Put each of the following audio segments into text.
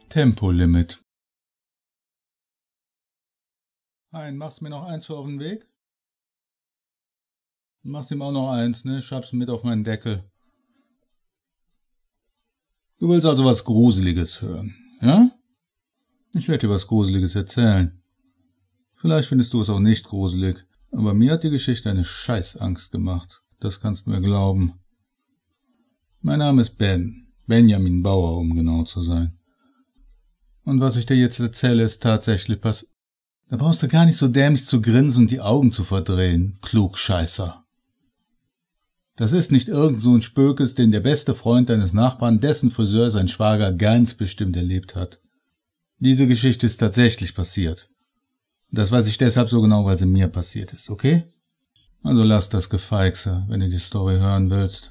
Tempolimit. Hein, machst du mir noch eins für auf den Weg? Machst ihm auch noch eins, ne? Schreib's mit auf meinen Deckel. Du willst also was Gruseliges hören, ja? Ich werde dir was Gruseliges erzählen. Vielleicht findest du es auch nicht gruselig, aber mir hat die Geschichte eine Scheißangst gemacht. Das kannst du mir glauben. Mein Name ist Benjamin Bauer, um genau zu sein. Und was ich dir jetzt erzähle, ist tatsächlich passiert. Da brauchst du gar nicht so dämlich zu grinsen und die Augen zu verdrehen, Klugscheißer. Das ist nicht irgend so ein Spökes, den der beste Freund deines Nachbarn, dessen Friseur sein Schwager ganz bestimmt erlebt hat. Diese Geschichte ist tatsächlich passiert. Das weiß ich deshalb so genau, weil sie mir passiert ist, okay? Also lass das Gefeixe, wenn du die Story hören willst.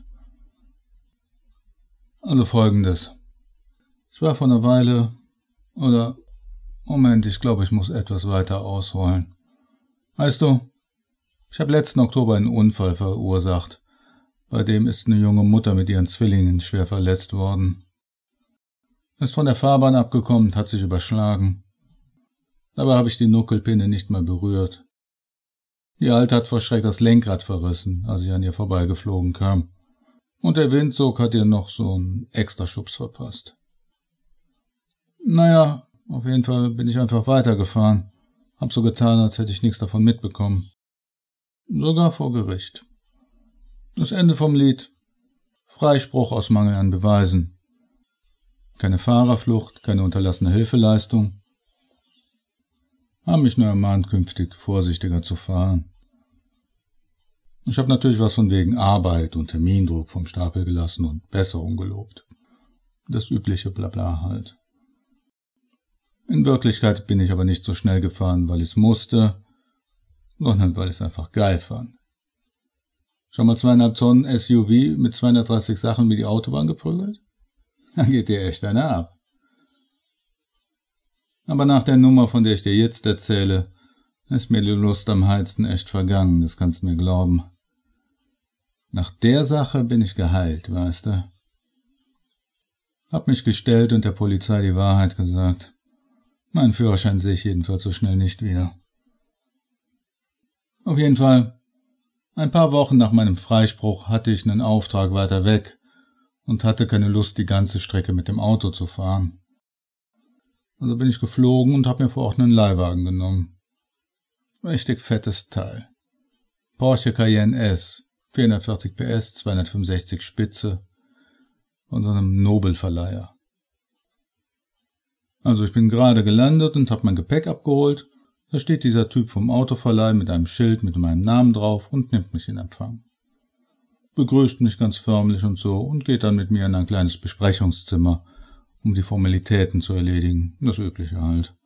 Also Folgendes. Ich war vor einer Weile, Moment, ich glaube, ich muss etwas weiter ausholen. Weißt du, ich habe letzten Oktober einen Unfall verursacht. Bei dem ist eine junge Mutter mit ihren Zwillingen schwer verletzt worden. Ist von der Fahrbahn abgekommen und hat sich überschlagen. Dabei habe ich die Nuckelpinne nicht mal berührt. Die Alte hat vor Schreck das Lenkrad verrissen, als ich an ihr vorbeigeflogen kam. Und der Windzug hat ihr noch so einen Extraschubs verpasst. Naja, auf jeden Fall bin ich einfach weitergefahren. Hab so getan, als hätte ich nichts davon mitbekommen. Sogar vor Gericht. Das Ende vom Lied. Freispruch aus Mangel an Beweisen. Keine Fahrerflucht, keine unterlassene Hilfeleistung. Haben mich nur ermahnt, künftig vorsichtiger zu fahren. Ich habe natürlich was von wegen Arbeit und Termindruck vom Stapel gelassen und Besserung gelobt. Das übliche Blabla halt. In Wirklichkeit bin ich aber nicht so schnell gefahren, weil ich es musste, sondern weil ich es einfach geil fand. Schon mal 2,5 Tonnen SUV mit 230 Sachen wie die Autobahn geprügelt? Dann geht dir echt einer ab. Aber nach der Nummer, von der ich dir jetzt erzähle, ist mir die Lust am Heizen echt vergangen, das kannst du mir glauben. Nach der Sache bin ich geheilt, weißt du. Hab mich gestellt und der Polizei die Wahrheit gesagt. Meinen Führerschein sehe ich jedenfalls so schnell nicht wieder. Auf jeden Fall, ein paar Wochen nach meinem Freispruch hatte ich einen Auftrag weiter weg und hatte keine Lust, die ganze Strecke mit dem Auto zu fahren. Also bin ich geflogen und habe mir vor Ort einen Leihwagen genommen. Richtig fettes Teil. Porsche Cayenne S, 440 PS, 265 Spitze, von so einem Nobelverleiher. Also ich bin gerade gelandet und habe mein Gepäck abgeholt. Da steht dieser Typ vom Autoverleih mit einem Schild mit meinem Namen drauf und nimmt mich in Empfang. Begrüßt mich ganz förmlich und so und geht dann mit mir in ein kleines Besprechungszimmer, um die Formalitäten zu erledigen, das Übliche halt.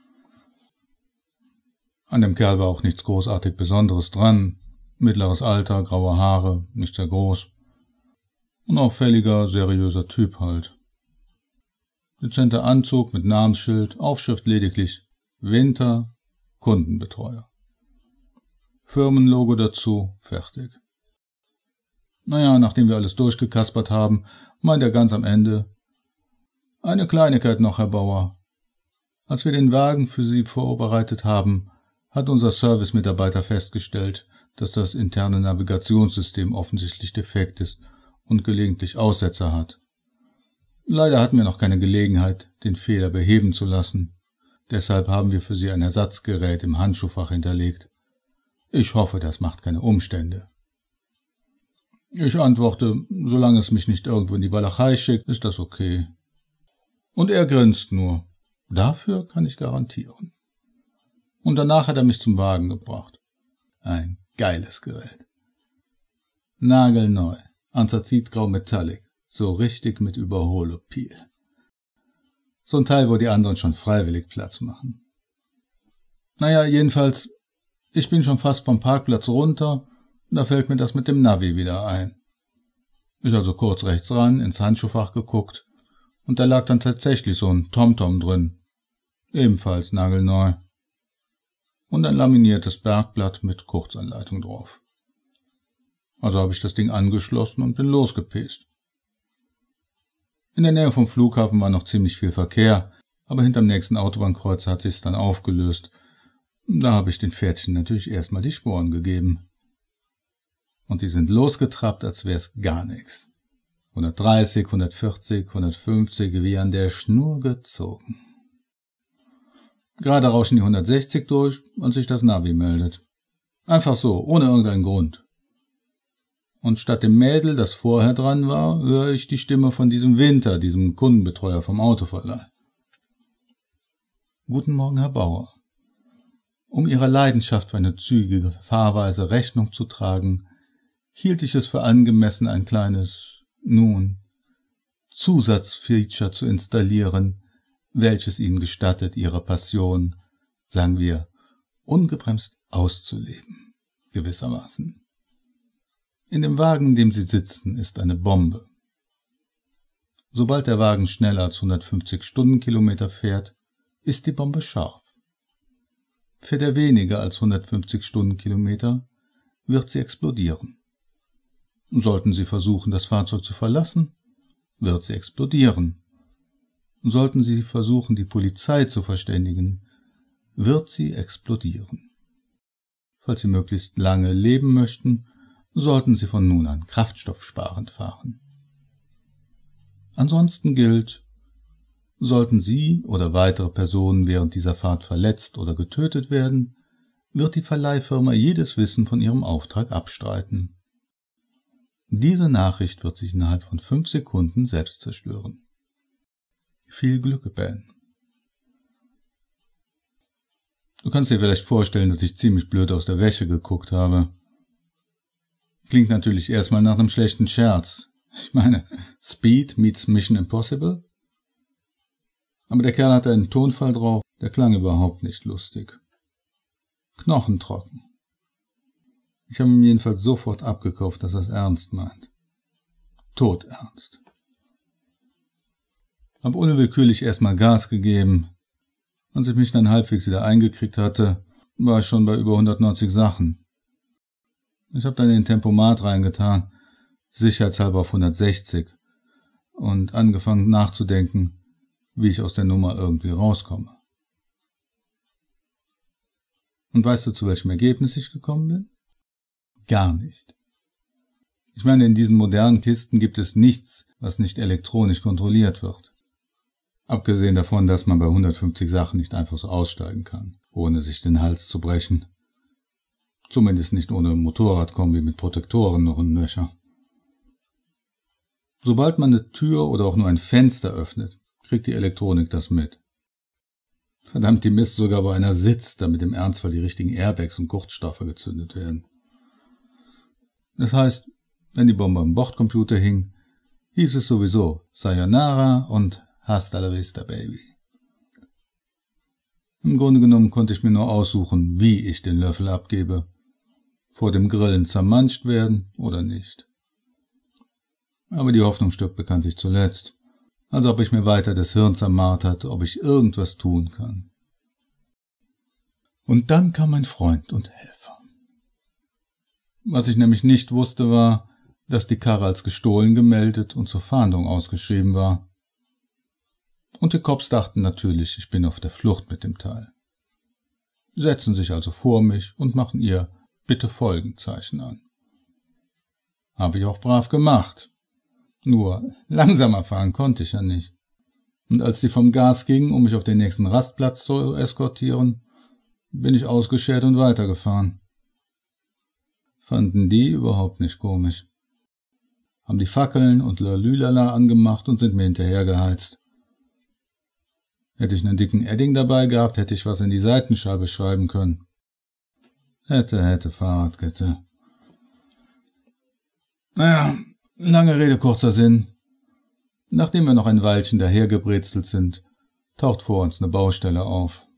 An dem Kerl war auch nichts großartig Besonderes dran. Mittleres Alter, graue Haare, nicht sehr groß. Ein auffälliger, seriöser Typ halt. Dezenter Anzug mit Namensschild, Aufschrift lediglich Winter, Kundenbetreuer. Firmenlogo dazu, fertig. Naja, nachdem wir alles durchgekaspert haben, meint er ganz am Ende: Eine Kleinigkeit noch, Herr Bauer. Als wir den Wagen für Sie vorbereitet haben, hat unser Service-Mitarbeiter festgestellt, dass das interne Navigationssystem offensichtlich defekt ist und gelegentlich Aussetzer hat. Leider hatten wir noch keine Gelegenheit, den Fehler beheben zu lassen. Deshalb haben wir für Sie ein Ersatzgerät im Handschuhfach hinterlegt. Ich hoffe, das macht keine Umstände. Ich antworte, solange es mich nicht irgendwo in die Walachei schickt, ist das okay. Und er grinst nur. Dafür kann ich garantieren. Und danach hat er mich zum Wagen gebracht. Ein geiles Gerät. Nagelneu, Anthrazitgrau Metallic, so richtig mit Überholopil. So ein Teil, wo die anderen schon freiwillig Platz machen. Naja, jedenfalls, ich bin schon fast vom Parkplatz runter, da fällt mir das mit dem Navi wieder ein. Ich also kurz rechts ran, ins Handschuhfach geguckt, und da lag dann tatsächlich so ein TomTom drin, ebenfalls nagelneu. Und ein laminiertes Bergblatt mit Kurzanleitung drauf. Also habe ich das Ding angeschlossen und bin losgepest. In der Nähe vom Flughafen war noch ziemlich viel Verkehr, Aber hinterm nächsten Autobahnkreuz hat sich's dann aufgelöst. Da habe ich den Pferdchen natürlich erstmal die Sporen gegeben. Und die sind losgetrappt, als wär's gar nichts. 130, 140, 150 wie an der Schnur gezogen. Gerade rauschen die 160 durch und sich das Navi meldet. Einfach so, ohne irgendeinen Grund. Und statt dem Mädel, das vorher dran war, höre ich die Stimme von diesem Winter, diesem Kundenbetreuer vom Autoverleih. Guten Morgen, Herr Bauer. Um Ihrer Leidenschaft für eine zügige Fahrweise Rechnung zu tragen, hielt ich es für angemessen, ein kleines, Zusatzfeature zu installieren, welches Ihnen gestattet, Ihre Passion, sagen wir, ungebremst auszuleben, gewissermaßen. In dem Wagen, in dem Sie sitzen, ist eine Bombe. Sobald der Wagen schneller als 150 Stundenkilometer fährt, ist die Bombe scharf. Fährt er weniger als 150 Stundenkilometer, wird sie explodieren. Sollten Sie versuchen, das Fahrzeug zu verlassen, wird sie explodieren. Sollten Sie versuchen, die Polizei zu verständigen, wird sie explodieren. Falls Sie möglichst lange leben möchten, sollten Sie von nun an kraftstoffsparend fahren. Ansonsten gilt, sollten Sie oder weitere Personen während dieser Fahrt verletzt oder getötet werden, wird die Verleihfirma jedes Wissen von ihrem Auftrag abstreiten. Diese Nachricht wird sich innerhalb von 5 Sekunden selbst zerstören. Viel Glück, Ben. Du kannst dir vielleicht vorstellen, dass ich ziemlich blöd aus der Wäsche geguckt habe. Klingt natürlich erstmal nach einem schlechten Scherz. Ich meine, Speed meets Mission Impossible? Aber der Kerl hatte einen Tonfall drauf, der klang überhaupt nicht lustig. Knochentrocken. Ich habe ihm jedenfalls sofort abgekauft, dass er es ernst meint. Todernst. Hab unwillkürlich erstmal Gas gegeben. Als ich mich dann halbwegs wieder eingekriegt hatte, war ich schon bei über 190 Sachen. Ich habe dann den Tempomat reingetan, sicherheitshalber auf 160, und angefangen nachzudenken, wie ich aus der Nummer irgendwie rauskomme. Und weißt du, zu welchem Ergebnis ich gekommen bin? Gar nicht. Ich meine, in diesen modernen Kisten gibt es nichts, was nicht elektronisch kontrolliert wird. Abgesehen davon, dass man bei 150 Sachen nicht einfach so aussteigen kann, ohne sich den Hals zu brechen. Zumindest nicht ohne Motorradkombi mit Protektoren noch und nöcher. Sobald man eine Tür oder auch nur ein Fenster öffnet, kriegt die Elektronik das mit. Verdammt, die misst sogar, wo einer sitzt, damit im Ernstfall die richtigen Airbags und Kurzstoffe gezündet werden. Das heißt, wenn die Bombe am Bordcomputer hing, hieß es sowieso Sayonara und Hasta la vista, Baby. Im Grunde genommen konnte ich mir nur aussuchen, wie ich den Löffel abgebe. Vor dem Grillen zermanscht werden oder nicht. Aber die Hoffnung stirbt bekanntlich zuletzt, als ob ich mir weiter das Hirn zermartert, ob ich irgendwas tun kann. Und dann kam mein Freund und Helfer. Was ich nämlich nicht wusste, war, dass die Karre als gestohlen gemeldet und zur Fahndung ausgeschrieben war. Und die Cops dachten natürlich, ich bin auf der Flucht mit dem Teil. Setzen sich also vor mich und machen ihr Bitte-Folgen-Zeichen an. Habe ich auch brav gemacht. Nur langsamer fahren konnte ich ja nicht. Und als die vom Gas gingen, um mich auf den nächsten Rastplatz zu eskortieren, bin ich ausgeschert und weitergefahren. Fanden die überhaupt nicht komisch. Haben die Fackeln und Lalülala angemacht und sind mir hinterhergeheizt. Hätte ich einen dicken Edding dabei gehabt, hätte ich was in die Seitenscheibe schreiben können. Hätte, Fahrradkette. Naja, lange Rede, kurzer Sinn. Nachdem wir noch ein Weilchen dahergebrezelt sind, taucht vor uns eine Baustelle auf.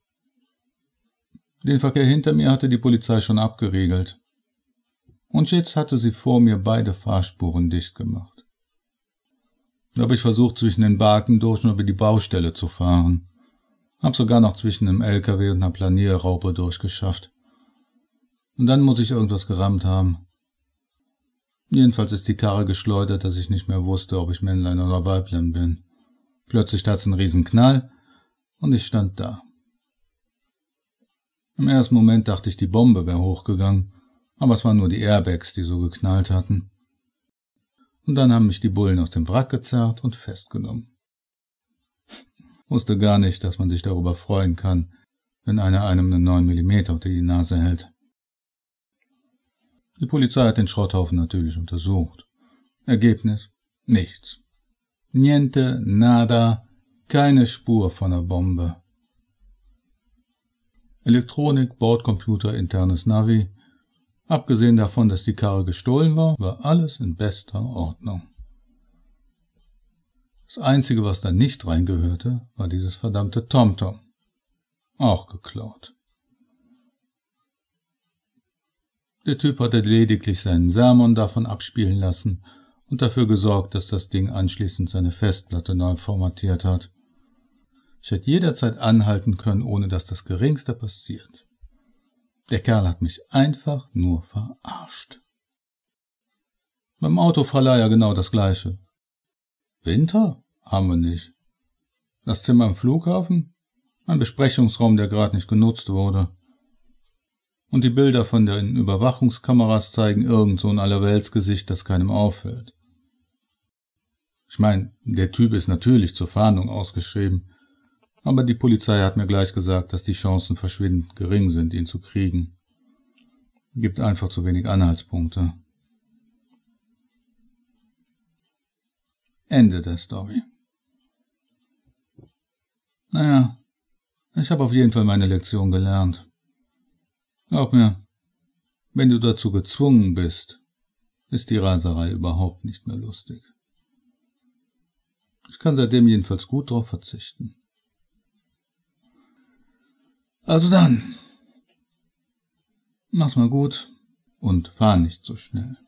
Den Verkehr hinter mir hatte die Polizei schon abgeriegelt. Und jetzt hatte sie vor mir beide Fahrspuren dicht gemacht. Da habe ich versucht, zwischen den Baken durch und über die Baustelle zu fahren. Hab sogar noch zwischen einem LKW und einer Planierraupe durchgeschafft. Und dann muss ich irgendwas gerammt haben. Jedenfalls ist die Karre geschleudert, dass ich nicht mehr wusste, ob ich Männlein oder Weiblein bin. Plötzlich tat's einen riesen Knall Und ich stand da. Im ersten Moment dachte ich, die Bombe wäre hochgegangen, aber es waren nur die Airbags, die so geknallt hatten. Und dann haben mich die Bullen aus dem Wrack gezerrt und festgenommen. Wusste gar nicht, dass man sich darüber freuen kann, wenn einer einem einen 9 mm unter die Nase hält. Die Polizei hat den Schrotthaufen natürlich untersucht. Ergebnis: nichts. Niente, nada, keine Spur von einer Bombe. Elektronik, Bordcomputer, internes Navi. Abgesehen davon, dass die Karre gestohlen war, war alles in bester Ordnung. Das Einzige, was da nicht reingehörte, war dieses verdammte TomTom. Auch geklaut. Der Typ hatte lediglich seinen Sermon davon abspielen lassen und dafür gesorgt, dass das Ding anschließend seine Festplatte neu formatiert hat. Ich hätte jederzeit anhalten können, ohne dass das Geringste passiert. Der Kerl hat mich einfach nur verarscht. Beim Autoverleiher genau das Gleiche. Winter? Haben wir nicht. Das Zimmer im Flughafen? Ein Besprechungsraum, der gerade nicht genutzt wurde. Und die Bilder von den Überwachungskameras zeigen irgend so ein Allerweltsgesicht, das keinem auffällt. Ich meine, der Typ ist natürlich zur Fahndung ausgeschrieben, aber die Polizei hat mir gleich gesagt, dass die Chancen verschwindend gering sind, ihn zu kriegen. Gibt einfach zu wenig Anhaltspunkte. Ende der Story. Naja, ich habe auf jeden Fall meine Lektion gelernt. Glaub mir, wenn du dazu gezwungen bist, ist die Raserei überhaupt nicht mehr lustig. Ich kann seitdem jedenfalls gut drauf verzichten. Also dann, mach's mal gut und fahr nicht so schnell.